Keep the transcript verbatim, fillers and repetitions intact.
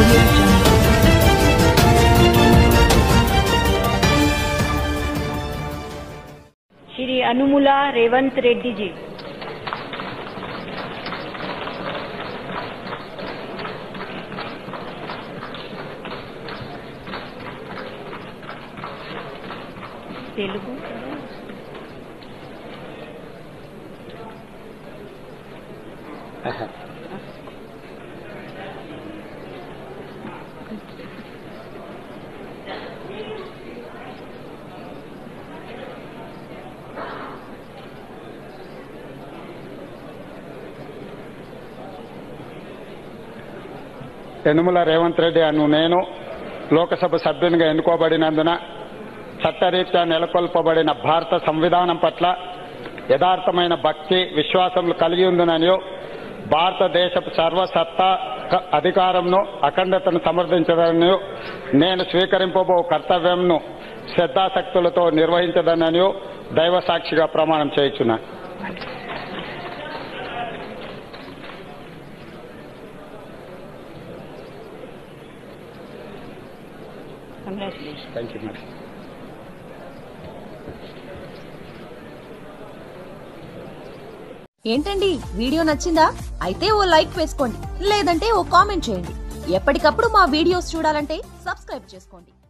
audio jungle. Shri Anumula Revanth Reddy ji. Telugu Yanamala Revanth Reddy అను నేను లోకసభ సభ్యునిగా ఎన్నుకోబడినందున చట్టరీత్యా నెలకొల్పబడిన భారత సంవిధానం పట్ల యథార్థమైన భక్తి విశ్వాసములు కలిగి ఉందననియో భారతదేశపు సర్వసత్తా అధికారంను అఖండతను సమర్థించదననియో నేను స్వీకరింపబో కర్తవ్యంను శ్రద్ధాశక్తులతో నిర్వహించదననియో దైవ సాక్షిగా ప్రమాణం చేయుచున్నాను. Thank you madam. ఏంటండి వీడియో నచ్చిందా? అయితే ఓ లైక్ వేసుకోండి, లేదంటే ఓ కామెంట్ చేయండి. ఎప్పటికప్పుడు మా వీడియోస్ చూడాలంటే సబ్స్క్రైబ్ చేసుకోండి.